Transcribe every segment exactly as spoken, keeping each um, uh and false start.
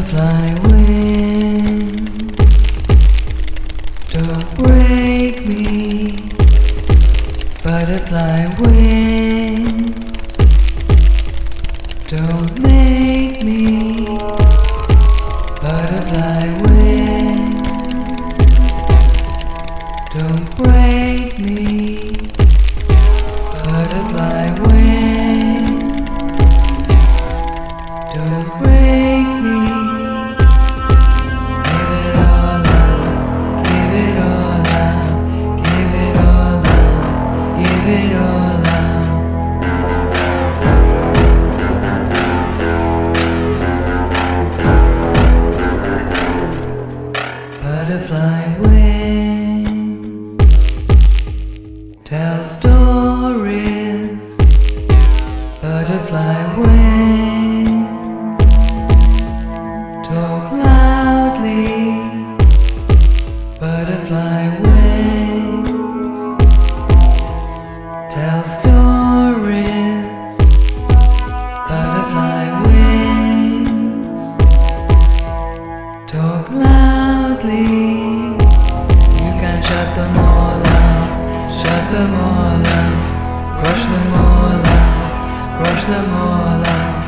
Butterfly wings, don't break me. Butterfly wings, don't make me. Butterfly wings, don't break me. Butterfly wings, don't break me. It all out. Butterfly wings tell stories. Butterfly wings talk loudly. Butterfly wings tell stories. Butterfly wings talk loudly. You can shut them all out, shut them all out, crush them all out, crush them all out.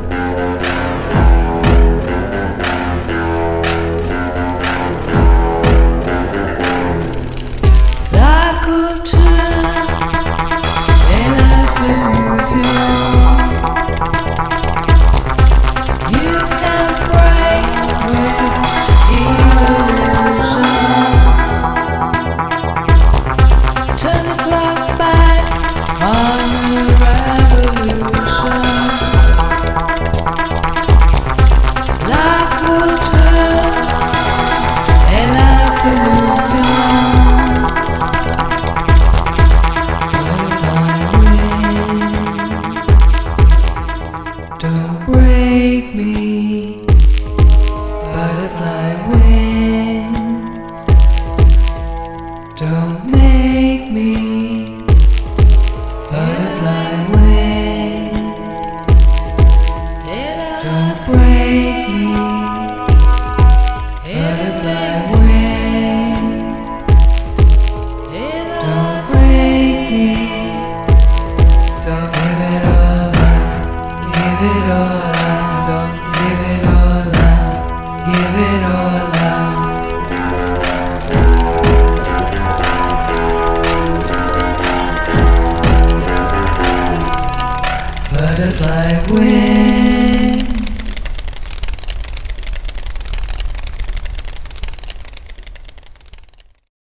That could turn you can break with evolution. Turn the clock back on the revolution. La culture est la solution. Don't break me. Butterfly wings, don't make me. Butterfly wings, don't break me. Butterfly wings, don't break me. Don't give it all up, give it all out, don't give it all out, give it all out. Butterfly wings.